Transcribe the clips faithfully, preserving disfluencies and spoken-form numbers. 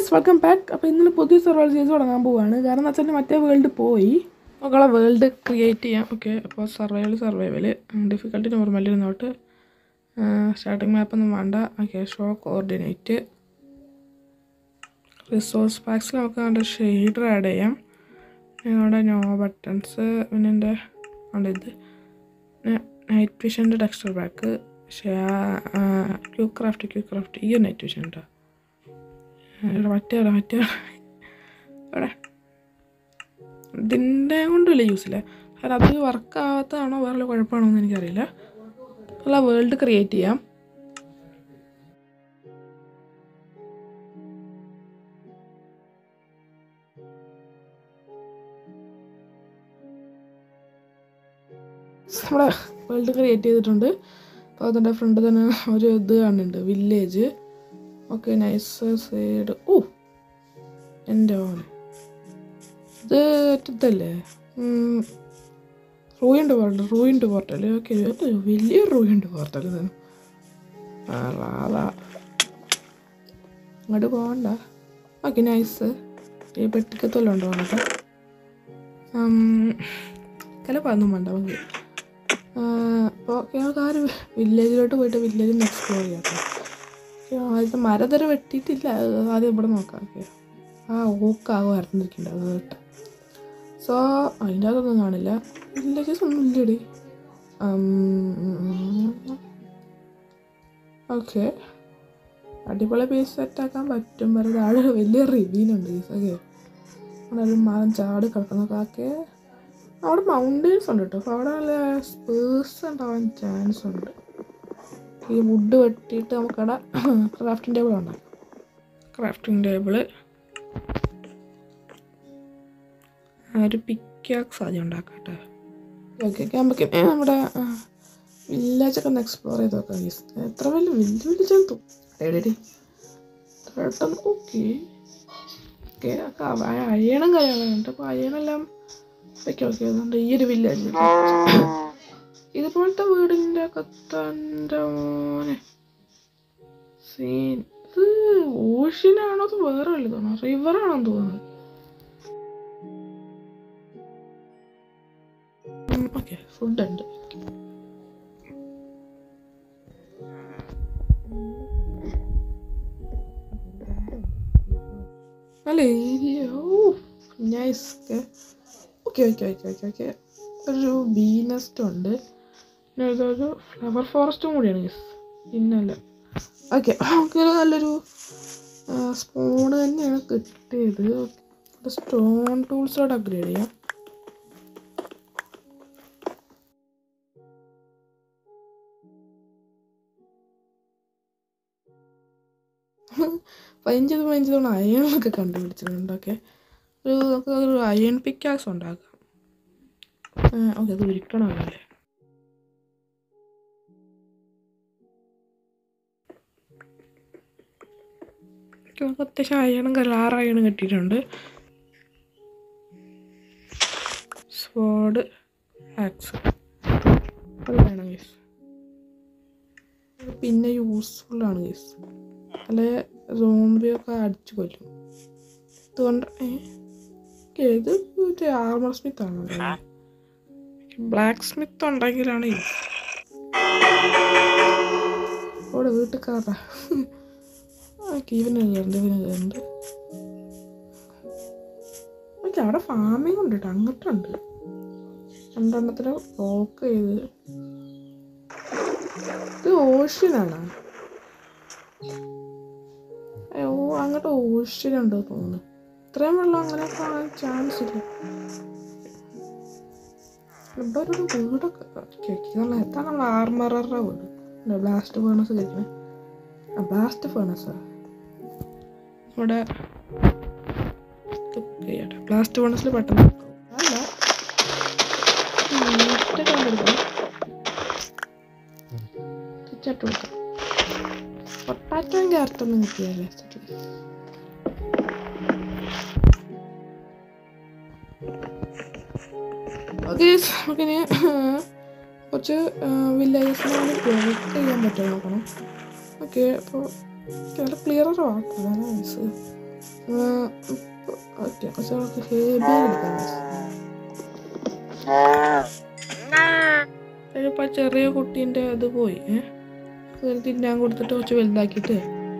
Welcome back. അപ്പോൾ ഇന്നലെ പുതിയ സർവൈവൽ സീരീസ് തുടങ്ങാൻ പോവുകയാണ്. കാരണം എന്ന് വെച്ചാൽ മറ്റേ വേൾഡ് പോയി നമുക്കുള്ള വേൾഡ് ക്രിയേറ്റ് ചെയ്യാം. ഓക്കെ, അപ്പോൾ സർവൈവൽ സർവൈവൽ ഡിഫിക്കൽട്ടി നോർമൽ ഇരുന്നോട്ട്. സ്റ്റാർട്ടിങ് മാപ്പൊന്നും വേണ്ട. ഓക്കെ, ഷോ കോർഡിനേറ്റ് റിസോഴ്സ് പാക്സിൽ നമുക്ക് അതിൻ്റെ ഷെയ്ഡർ ആഡ് ചെയ്യാം. അവിടെ നോ ബട്ടൺസ്, പിന്നെ എൻ്റെ അവിടെ ഇത് നൈറ്റ് വിഷൻ്റെ texture pack, Q craft Q craft ഈ ഒരു നൈറ്റ് വിഷൻ ഉണ്ടോ മറ്റേ മറ്റേ അവിടെ ഇതിൻ്റെ കൊണ്ടുമില്ല യൂസില്ല. കാരണം അത് വർക്കാവാത്തതാണോ വേറെ കുഴപ്പമാണോ എന്ന് എനിക്കറിയില്ല. അല്ല, വേൾഡ് ക്രിയേറ്റ് ചെയ്യാം. നമ്മുടെ വേൾഡ് ക്രിയേറ്റ് ചെയ്തിട്ടുണ്ട്. അപ്പോൾ അതിൻ്റെ ഫ്രണ്ട് തന്നെ ഒരു ഇത് കാണുന്നുണ്ട്, വില്ലേജ്. Okay, nice side. ഓ എൻ്റെ ഓനെ ഇത് ഇതല്ലേ റൂയിൻ്റെ പോർട്ടൽ റൂയിൻ്റെ പോർട്ടൽ ഓക്കെ, വലിയ റൂയിൻ്റെ പോർട്ടൽ തന്നെ. അങ്ങോട്ട് പോകണ്ട. Okay, nice. ഈ പെട്ടിക്കത്തെല്ലാം ഉണ്ടോ അങ്ങോട്ട് ചിലപ്പോൾ വേണ്ട നമുക്ക്. അപ്പോൾ ഞങ്ങൾക്ക് ആ ഒരു വില്ലേജിലോട്ട് പോയിട്ട് വില്ലേജിൽ നിന്ന് എക്സ്പ്ലോർ ചെയ്യാം. ആദ്യത്തെ മരം തരം വെട്ടിയിട്ടില്ല, ആദ്യം ഇവിടെ നോക്കാം. ഓക്കെ, ആ ഓക്കാകെ വരണ്ടിരിക്കുന്നുണ്ട് അത് കേട്ടോ. സോ അതിൻ്റെ അതൊന്നും കാണില്ല, വില്ലേജസ് ഒന്നും ഇല്ലടി. ഓക്കെ, അടിപൊളി പീസ് സെറ്റാക്കാൻ പറ്റും. വെറുതെ ആടെ വലിയ റിവ്യൂനുണ്ട് പീസ്. ഓക്കെ, അവിടെ ഒരു മരം ചാടി കിടക്കുന്നൊക്കെ. ഓക്കെ, അവിടെ മൗണ്ടെയ്ൻസ് ഉണ്ട് കേട്ടോ. അപ്പോൾ അവിടെ നല്ല സ്പേഴ്സ് ഉണ്ടാവാൻ ചാൻസ് ഉണ്ട്. ഈ വുഡ് വെട്ടിയിട്ട് നമുക്കവിടെ ക്രാഫ്റ്റിംഗ് ടേബിൾ ഉണ്ടാക്കാം. ക്രാഫ്റ്റിംഗ് ടേബിള് ഒരു പിക്കാക്സ് ആദ്യം ഉണ്ടാക്കാം കേട്ടോ. ഓക്കെ ഓക്കെ, നമുക്ക് നമ്മുടെ വില്ലേജൊക്കെ ഒന്ന് എക്സ്പ്ലോർ ചെയ്ത് നോക്കാം. എത്ര വലിയ വലിയ വില്ലേജാണ് തോന്നി. ഓക്കെ ഓക്കെ, അയ്യണം കാര്യങ്ങളുണ്ട്. അപ്പോൾ അയ്യണെല്ലാം ഓക്കെ ഓക്കെ. അതുകൊണ്ട് ഈ ഒരു വില്ലേജ് ഇതുപോലത്തെ വീടിൻ്റെ കത്താൻ്റെ മോനെ സീൻ. ഇത് ഓഷ്യനാണോ അത് വേറെ വലുതാണോ, റിവറാണെന്ന് തോന്നുന്നു. ഓക്കെ, ഫുഡ് ഉണ്ട്. നല്ല ഏരിയ. ഓ nice. Okay okay okay okay okay ഒരു ബീ നെസ്റ്റ് ഉണ്ട്. പിന്നെ ഇതൊരു ഫ്ലവർ ഫോറസ്റ്റും കൂടിയാണ് ഗൈസ്. പിന്നല്ല ഓക്കെ നമുക്ക് നല്ലൊരു സ്പൂണ് തന്നെയാണ് കിട്ടിയത്. സ്റ്റോൺ ടൂൾസോട് അപ്ഗ്രേഡ് ചെയ്യാം. പതിനഞ്ച് പതിനഞ്ച് തവണ അയണൊക്കെ കണ്ടുപിടിച്ചിട്ടുണ്ട്. ഓക്കെ, ഒരു നമുക്ക് ഒരു അയൺ പിക്കാക്സ് ഉണ്ടാക്കാം. ഓക്കെ, അത് ഉരുക്കണമല്ലേ. നമുക്ക് അത്യാവശ്യം അയണും ആറ് അയണും കിട്ടിയിട്ടുണ്ട്. സ്വാഡ് ആക്സ് അത് വേണം ഗൈസ്. പിന്നെ യൂസ്ഫുള്ളാണ് ഗൈസ്, അല്ലെ സോംബിയൊക്കെ അടിച്ചു കൊല്ലും. അതുകൊണ്ട് ഇത് മറ്റേ ആർമർ സ്മിത്ത് ആണ്. ബ്ലാക്ക് സ്മിത്ത് ഉണ്ടെങ്കിലാണ് അവിടെ വീട്ടിൽ കയറാം. ഓക്കെ, ഇവന് കയറുന്നുണ്ട് ഇവന് കയറുന്നുണ്ട്. ഓക്കെ, അവിടെ ഫാമിംഗ് ഉണ്ട് കേട്ടോ. അങ്ങോട്ടുണ്ട് രണ്ടെണ്ണത്തിന് ബ്ലോക്ക് ചെയ്ത്. ഇത് ഓഷ്യനാണ്. അയ്യോ, അങ്ങോട്ട് ഓഷ്യനുണ്ടോ തോന്നുന്നു. ഇത്രയും വെള്ളം അങ്ങനെ കാണാൻ ചാൻസ് ഇല്ല. ഇവിടെ ഒരു വീടൊക്കെ കേൾക്കുന്ന എത്താൻ നമ്മൾ ആർമററുടെ വീട്. ബ്ലാസ്റ്റ് ഫേണസ് കഴിക്കണേ. ആ ബ്ലാസ്റ്റ് ഫേണസാ ഇവിടെ ചെയ്യട്ടെ. ബ്ലാസ്റ്റ് ഫേണസിൽ പെട്ടെന്ന് അല്ല ചട്ട് കൊടുക്കാം. പൊട്ടാറ്റോയും ക്യാരറ്റൊന്നും കിട്ടിയാലേ. ഓക്കെ, നമുക്കിനി കുറച്ച് വില്ലേജസിനെ ബ്ലോക്ക് ചെയ്യാൻ പറ്റുമോ നോക്കണം. ഓക്കെ, അപ്പോൾ നല്ല ക്ലിയർ വാട്ടർ നൈസ്. ഓക്കെ പക്ഷെ അവർക്ക് ഹേബിയിൽ എടുക്കാം. ചിലപ്പോൾ ചെറിയ കുട്ടീൻ്റെ അത് പോയി ഏഹ് തിന്നാൻ കൊടുത്തിട്ട് കുറച്ച് വലുതാക്കിയിട്ട്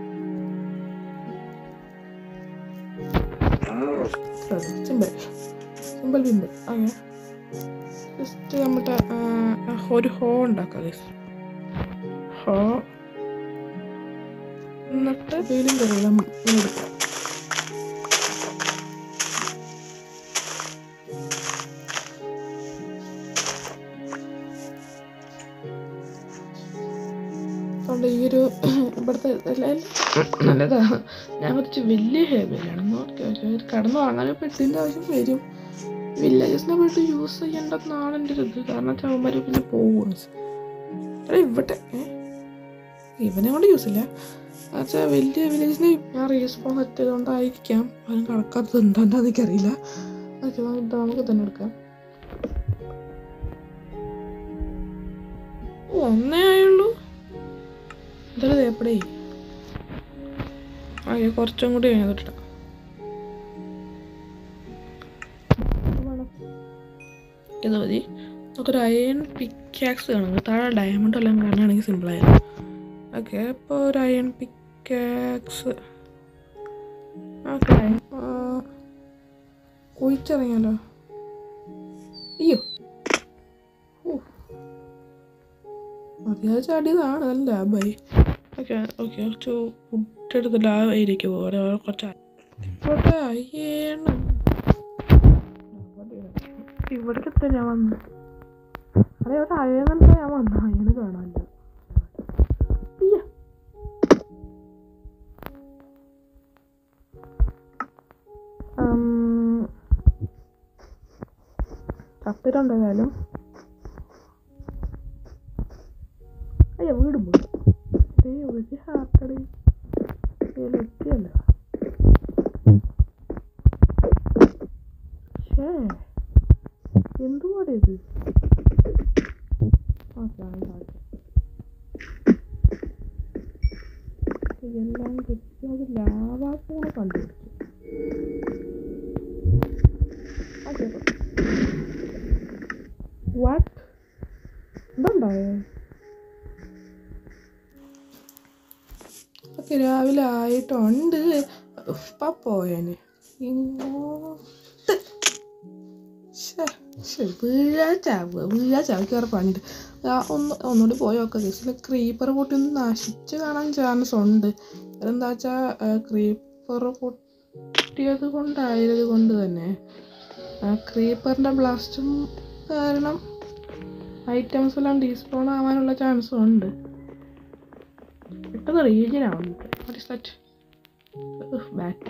സിമ്പിൾ സിമ്പിൾ പിമ്പിൾ അങ്ങനെ ജസ്റ്റ് നമ്മുടെ ഒരു ഹോ ഉണ്ടാക്കാം. ഹോ എന്നിട്ട് വെയിലും കറിയെല്ലാം എടുക്കാം. അതുകൊണ്ട് ഈ ഒരു ഇവിടുത്തെ നല്ലതാണ്. ഞാൻ കുറച്ച് വലിയ ഹേബിലാണ് നോക്കി കടന്നു വാങ്ങാനും പെട്ടിൻ്റെ ആവശ്യം വരും. വില്ലേജസിനെ പോയിട്ട് യൂസ് ചെയ്യേണ്ടെന്നാണ് എൻ്റെ ഒരു ഇത്. കാരണം ചവന്മാർ പിന്നെ പോകും. എടാ ഇവിടെ ഇവനെ കൊണ്ട് യൂസ് ഇല്ല. എന്നുവെച്ചാൽ വലിയ വില്ലേജിനെ ഞാൻ റീസ്പോൺ എത്തിയതുകൊണ്ടായിരിക്കാം അവനും കണക്കാത്തത് എന്താണെന്ന് എനിക്കറിയില്ല. ഓക്കെ നമുക്ക് തന്നെ എടുക്കാം. ഒന്നേ ആയുള്ളൂ. ഇതൊരു തേപ്പടേ. ഓക്കെ കുറച്ചും കൂടി കഴിഞ്ഞിട്ടാ ഇത് മതി. നമുക്കൊരു അയൺ പിക്കാക്സ് കാണും. താഴെ ഡയമണ്ട് എല്ലാം കാണുകയാണെങ്കിൽ സിമ്പിളായിരുന്നു. ഓക്കെ അപ്പോൾ ഒരു അയൺ പിക്കാക്സ് ഓക്കെ കുഴിച്ചിറങ്ങിയാലോ. അയ്യോ അത്യാവശ്യം ചാടിയതാണ്. നല്ല ലാഭമായി. ഓക്കെ ഓക്കെ കുറച്ച് ഫുഡ് ലാഭമായിരിക്കും. ഓരോ കുറച്ച് ഇവിടെ അയ്യേണ ഇവിടേക്ക് ഞാൻ വന്നു. അതെ അവിടെ അയണെന്താ ഞാൻ വന്നു. അയണ് കാണാനില്ല. ചത്തിട്ടുണ്ടായാലും അയ്യോ വീട് പോയി. ഒരു ഹാർട്ടടി എത്തിയല്ല. ഷേ എന്തുവാടെ ഇത്. ഓക്കെ എല്ലാം കിട്ടിയത് ലാവാക്കൂടെ കണ്ടുപിടിച്ചു. Okay what ഇതുണ്ടായോ. ഓക്കെ രാവിലെ ആയിട്ടുണ്ട്. ഇപ്പം പോയേനെ ഇങ്ങോട്ട് വീഴാച്ചാവുക വീഴാച്ചാവ് കയറി പണിയിട്ട് ഒന്ന് ഒന്നുകൂടി പോയൊക്കെ കേസിൽ ക്രീപ്പർ പൊട്ടി ഒന്ന് നശിച്ച് കാണാൻ ചാൻസ് ഉണ്ട്. എന്താ വെച്ചാൽ ക്രീപ്പർ പൊട്ടിയത് കൊണ്ടായത് കൊണ്ട് തന്നെ ക്രീപ്പറിൻ്റെ ബ്ലാസ്റ്റും കാരണം ഐറ്റംസ് എല്ലാം ഡീസ്പോൺ ആവാനുള്ള ചാൻസും ഉണ്ട്. പെട്ടെന്ന് റീജിയൻ ആവുന്നുണ്ട്. What is that bat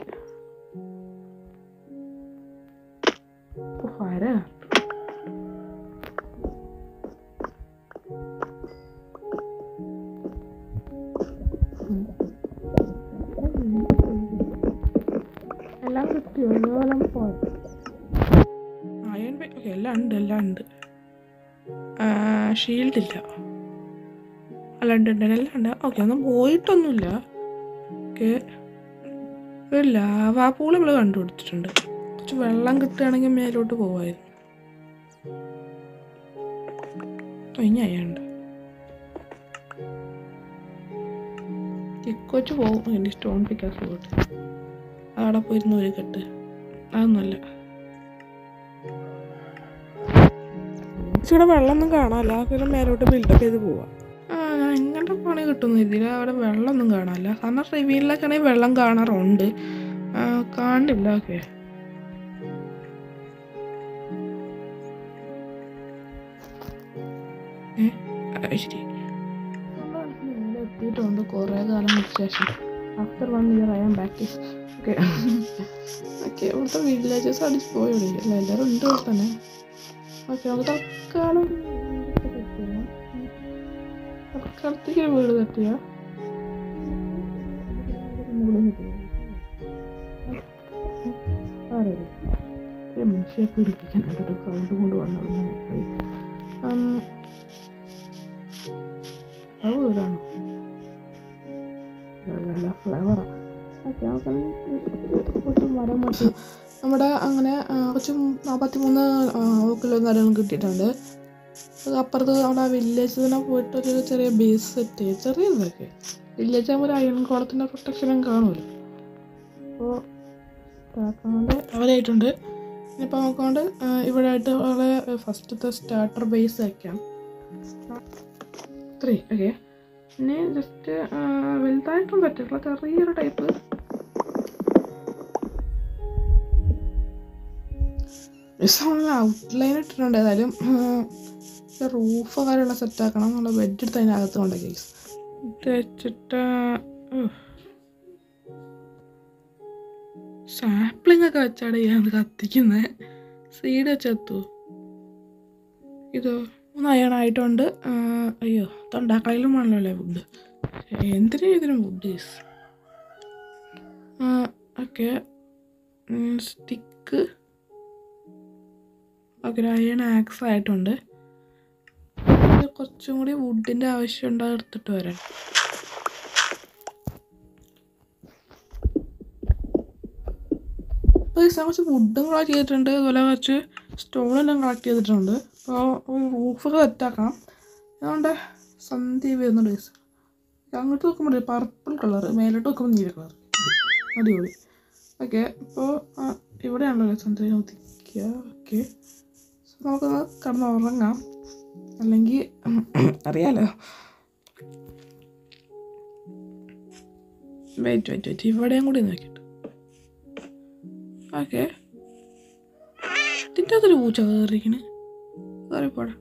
fire. എല്ലാം കിട്ടിയോ എല്ലാം പോയി. അയൺ ഓക്കെ എല്ലാം ഉണ്ട് എല്ലാം ഉണ്ട്. ഷീൽഡില്ല. അല്ല ഉണ്ട് ഉണ്ട് എല്ലാം ഉണ്ട്. ഓക്കെ ഒന്നും പോയിട്ടൊന്നുമില്ല. ഓക്കെ ഒരു ലാവാ പൂൾ നമ്മൾ കണ്ടുപിടിച്ചിട്ടുണ്ട്. കുറച്ച് വെള്ളം കിട്ടുകയാണെങ്കിൽ മേലോട്ട് പോവായിരുന്നു. ഇനി അയ്യുണ്ട് തിക്കൊച്ച് പോകും. എൻ്റെ സ്റ്റോൺ പിക്കാസ് പോയിട്ട് അവിടെ പോയിരുന്ന ഒരു കെട്ട് അതൊന്നുമല്ല. ഇവിടെ വെള്ളമൊന്നും കാണാനില്ല. പിന്നെ മേലോട്ട് ബിൽഡപ്പ് ചെയ്ത് പോവാം. ആ ഞാൻ ഇങ്ങനത്തെ പണി കിട്ടുന്ന ഇതിൽ അവിടെ വെള്ളമൊന്നും കാണാനില്ല. കാരണം റിവ്യൂലൊക്കെ ആണെങ്കിൽ വെള്ളം കാണാറുണ്ട്. കാണില്ല. ഓക്കെ ശരി എത്തിയിട്ടുണ്ട് കുറേ കാലങ്ങൾക്ക് ശേഷം. After one year I am back. Okay okay ഇവിടുത്തെ വില്ലേജസ് അടിച്ച് പോയി വിളിക്കില്ല. എല്ലാവരും ഉണ്ട് ഇവിടെ തന്നെ. ഓക്കെ നമുക്ക് തൽക്കാലം തൽക്കാലത്തേക്ക് വീട് തട്ടിയ മനുഷ്യ പിടിപ്പിക്കാനായിട്ടൊരു സൗണ്ട് കൊണ്ട് വന്നത് അത് വീടാണ്. നല്ല ഫ്ലേവറാണ്. ഓക്കെ കുറച്ച് മരം മതി. നമ്മുടെ അങ്ങനെ കുറച്ച് നാൽപ്പത്തി മൂന്ന് കിലോ കാര്യങ്ങൾ കിട്ടിയിട്ടുണ്ട്. അത് അപ്പുറത്ത് അവിടെ വില്ലേജ് തന്നെ പോയിട്ടൊരു ചെറിയ ബേസ് സെറ്റ് ചെയ്യും. ചെറിയതൊക്കെ വില്ലേജ് ആകുമ്പോൾ ഒരു അയൺ കോളത്തിൻ്റെ പ്രൊട്ടക്ഷനും കാണുമല്ലോ. അപ്പോൾ സ്റ്റാർട്ടാണ്ട് അവരായിട്ടുണ്ട്. ഇനിയിപ്പോൾ നോക്കാണ്ട് ഇവിടെ ആയിട്ട് വളരെ ഫസ്റ്റത്തെ സ്റ്റാർട്ടർ ബേസ് വയ്ക്കാം. Three okay. പിന്നെ ജസ്റ്റ് വലുതായിട്ടും പറ്റില്ല, ചെറിയൊരു ടൈപ്പ് ഔട്ട്ലൈൻ ഇട്ടിട്ടുണ്ട്. ഏതായാലും റൂഫ് വരെയുള്ള സെറ്റാക്കണം എന്നുള്ള ബെഡ് എടുത്ത് അതിൻ്റെ അകത്തുകൊണ്ട് കേസ് ഇത് വെച്ചിട്ട് സാപ്ലിംഗ് ഒക്കെ വെച്ചാണ് ഞാൻ കത്തിക്കുന്നത്. സീഡ് വെച്ചെത്തു. ഇത് ഒന്ന് അയണായിട്ടുണ്ട്. അയ്യോ തൊണ്ടാക്കളയിലും വേണമല്ലോ വുഡ്. എന്തിനാ ഇതിനും wood case. Okay stick okay iron axe ആയിട്ടുണ്ട്. കുറച്ചും കൂടി വുഡിൻ്റെ ആവശ്യമുണ്ട്, എടുത്തിട്ട് വരാൻ. അപ്പോൾ കുറച്ച് വുഡും കളക്ട് ചെയ്തിട്ടുണ്ട്, അതുപോലെ കുറച്ച് സ്റ്റോണെല്ലാം കളക്ട് ചെയ്തിട്ടുണ്ട്. അപ്പോൾ റൂഫൊക്കെ സെറ്റാക്കണം. അതുകൊണ്ട് സന്ധ്യ വരുന്നുണ്ട് ഗൈസ്. അങ്ങോട്ട് നോക്കുമ്പോൾ പർപ്പിൾ കളർ, മേലോട്ട് നോക്കുമ്പോൾ നീല കളർ, അടിപൊളി. ഓക്കെ ഇപ്പോൾ ഇവിടെയാണല്ലോ സന്ധ്യ നോക്കിക്കുക. ഓക്കെ നമുക്കൊന്ന് കിടന്ന് ഉറങ്ങാം, അല്ലെങ്കിൽ അറിയാലോ. വെയിറ്റ് വെയിറ്റ് വെയിറ്റ് ഇവിടെയും കൂടി നോക്കിയിട്ട്. ഓക്കെ ഇതിൻ്റെ അകത്തൊരു പൂച്ച കയറിയിരിക്കണ്. കയറിപ്പോടാ.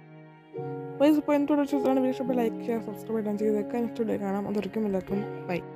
അപ്പോൾ ഇപ്പോൾ എന്തുകൊണ്ട് ലൈക്ക് ചെയ്യുക, സബ്സ്ക്രൈബ് ചെയ്യാൻ ചെയ്തേക്കാം. നെക്സ്റ്റ് വീഡിയോ കാണാം. അതൊരിക്കും എല്ലാവർക്കും ബൈ.